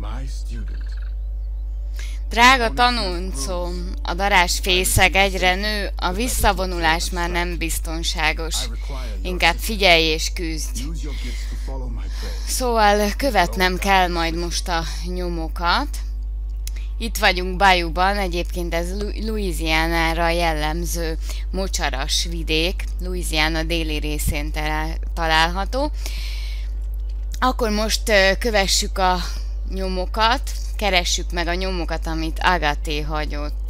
Drága tanulcom, a darásfészek egyre nő, a visszavonulás már nem biztonságos. Inkább figyelj és küzdj. Szóval követnem kell majd most a nyomokat. Itt vagyunk Bayouban, egyébként ez Louisianára jellemző mocsaras vidék, Louisiana déli részén található. Akkor most kövessük a nyomokat, keressük meg a nyomokat, amit Agaté hagyott.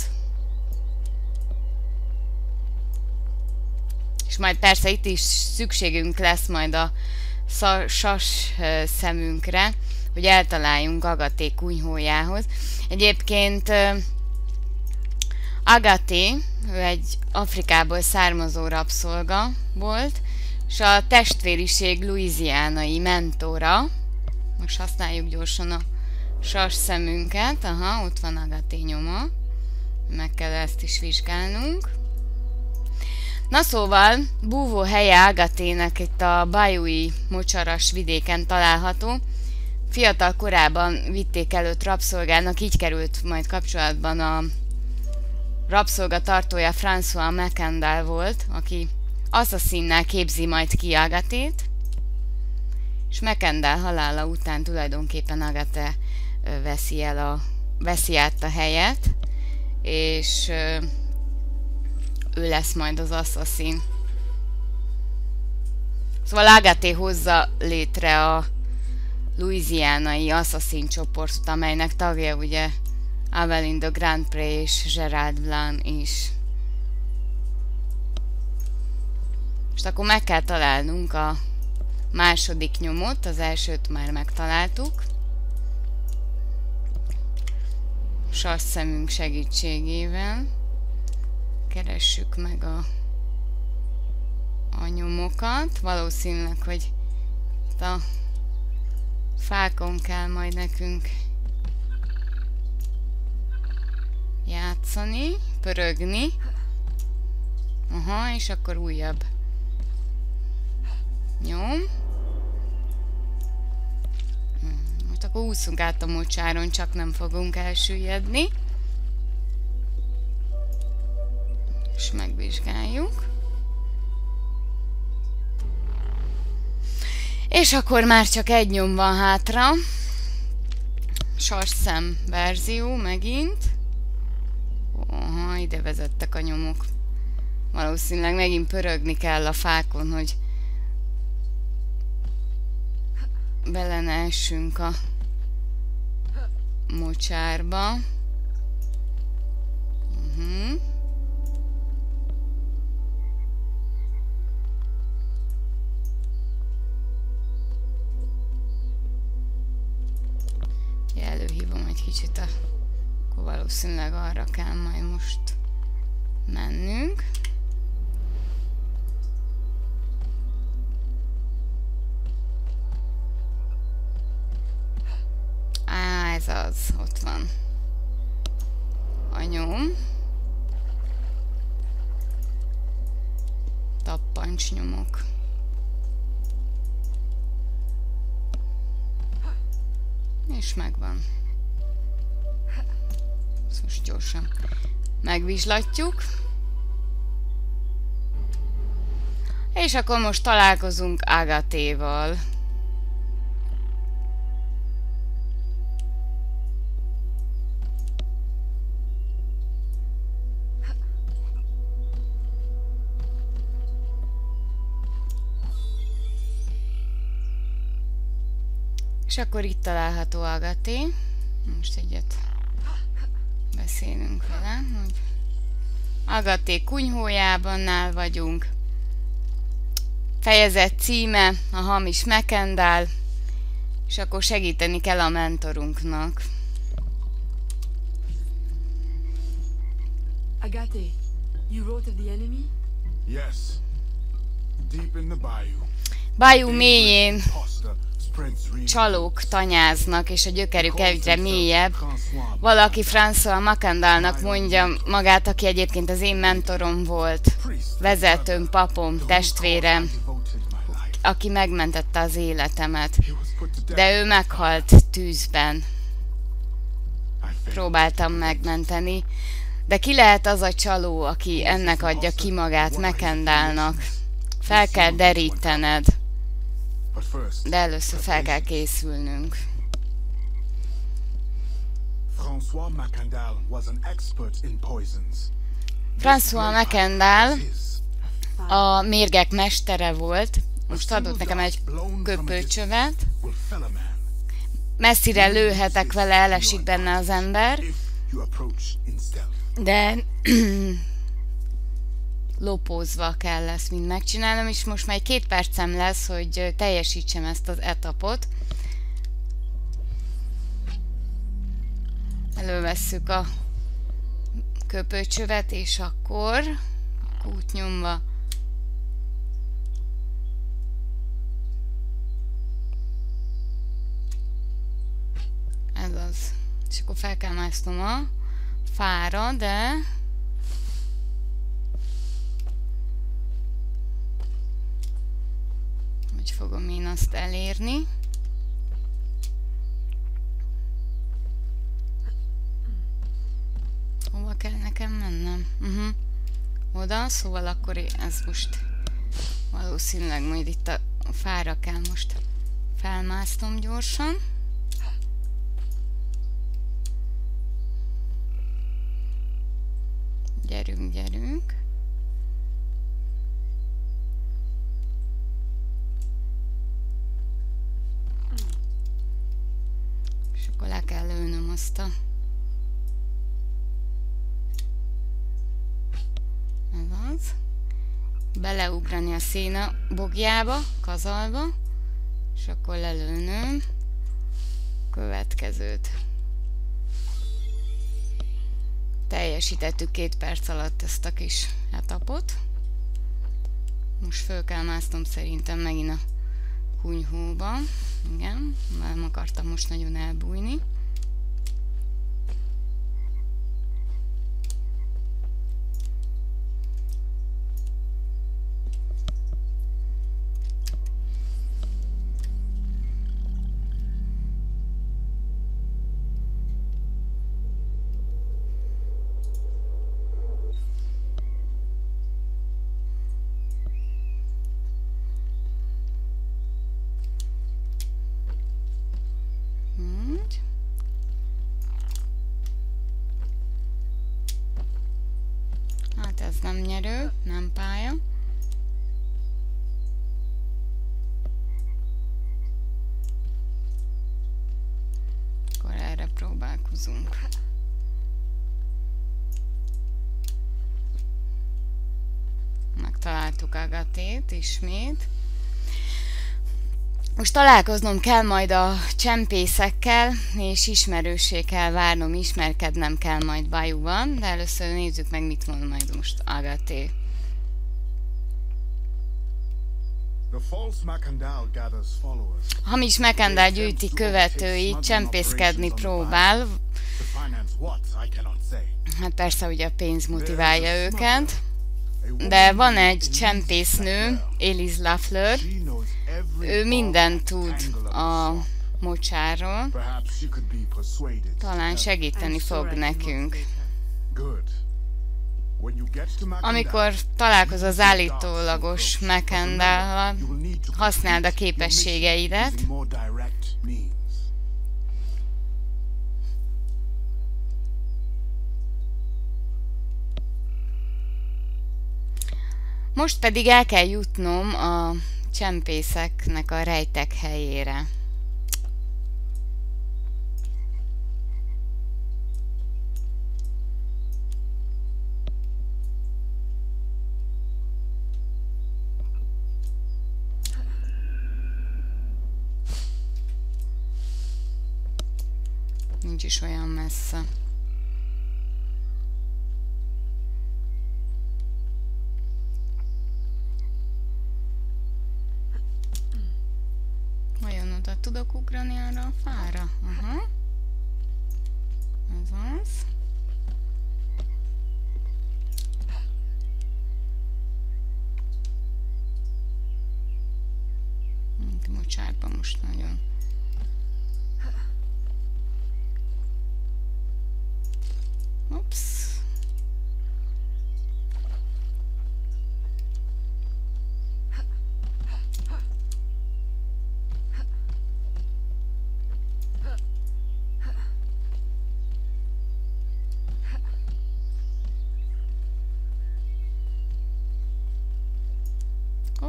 És majd persze itt is szükségünk lesz majd a sas szemünkre, hogy eltaláljunk Agaté kunyhójához. Egyébként Agaté, ő egy Afrikából származó rabszolga volt, és a testvériség louisianai mentora. Most használjuk gyorsan a sas szemünket. Aha, ott van Agaté nyoma. Meg kell ezt is vizsgálnunk. Na szóval, búvó helye Agatének itt a Bayou-i mocsaras vidéken található. Fiatal korában vitték előtt rabszolgának, így került majd kapcsolatban a rabszolga tartója François McCandal volt, aki asszasszinnál képzi majd ki Agatét, és McCandal halála után tulajdonképpen Agaté veszi át a helyet, és ő lesz majd az asszaszin. Szóval Agaté hozza létre a louisianai asszaszin csoportot, amelynek tagja ugye Aveline de Grandpré és Gerald Blanc is. Most akkor meg kell találnunk a második nyomot, az elsőt már megtaláltuk. Sas szemünk segítségével keressük meg a nyomokat. Valószínűleg, hogy itt a fákon kell majd nekünk játszani, pörögni. Aha, és akkor újabb nyom. Most akkor úszunk át a mocsáron, csak nem fogunk elsüllyedni. És megvizsgáljuk. És akkor már csak egy nyom van hátra. Sasszem verzió megint. Aha, ide vezettek a nyomok. Valószínűleg megint pörögni kell a fákon, hogy bele ne essünk a mocsárba. Előhívom egy kicsit, akkor valószínűleg arra kell majd most mennünk. Ez az, ott van a nyom. Tappancsnyomok. És megvan. Ezt most gyorsan megvizslatjuk. És akkor most találkozunk Agatéval. És akkor itt található Agaté. Most egyet beszélünk vele, hogy Agaté kunyhójában vagyunk. Fejezet címe, a hamis McCandal, és akkor segíteni kell a mentorunknak. Agaté, you wrote of the enemy? Yes. Deep in the bayou. Bayou mélyén csalók tanyáznak, és a gyökerük egyre mélyebb. Valaki François McCandalnak mondja magát, aki egyébként az én mentorom volt, vezetőm, papom, testvérem, aki megmentette az életemet. De ő meghalt tűzben. próbáltam megmenteni. De ki lehet az a csaló, aki ennek adja ki magát Mekendálnak? Fel kell derítened. De először fel kell készülnünk. François Macandal was an expert in poisons. François Macandal a mérgek mestere volt. Most adott nekem egy köpőcsövet. Messzire lőhetek vele, elesik benne az ember. De lopózva kell ezt mind megcsinálnom, és most már 2 percem lesz, hogy teljesítsem ezt az etapot. Elővesszük a köpőcsövet, és akkor kútnyomva ez az. És akkor fel kell másznom a fára, de hogy fogom én azt elérni? Hova kell nekem mennem? Oda, szóval akkor ez most valószínűleg majd itt a fára kell most felmásznom gyorsan. Gyerünk, gyerünk. És akkor le kell lőnöm azt a... Ez az. Beleugrani a széna bogjába, kazalba, és akkor lelőnöm a következőt. Teljesítettük 2 perc alatt ezt a kis etapot. Most föl kell másznom szerintem megint a kunyhóba. Igen, nem akartam most nagyon elbújni. Hát ez nem nyerő, nem pálya. Akkor erre próbálkozunk. Megtaláltuk Agatét ismét. Most találkoznom kell majd a csempészekkel, és ismerőssé kell várnom, ismerkednem kell majd Bayouban, de először nézzük meg, mit mond majd most Agaté. Hamis Macandal gyűjti követőit, csempészkedni próbál. Hát persze ugye a pénz motiválja őket. De van egy csempésznő, Elise Lafleur, ő mindent tud a mocsárról. Talán segíteni fog nekünk. Amikor találkozol az állítólagos Macandallal, használd a képességeidet. Most pedig el kell jutnom a csempészeknek a rejtek helyére. Nincs is olyan messze. Vajon oda tudok ugrani arra a fára? Aha. Ez az. Mocsárban most nagyon.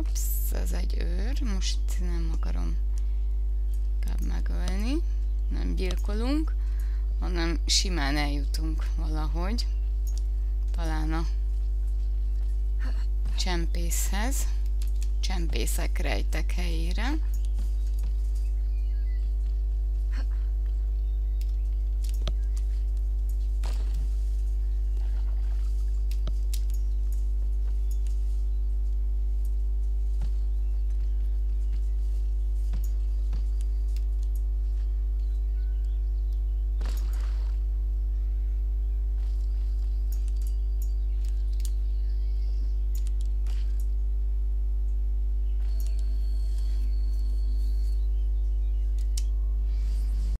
Hops, ez egy őr. Most nem akarom inkább megölni. Nem gyilkolunk, hanem simán eljutunk valahogy. Talán a csempészhez. Csempészek rejtek helyére.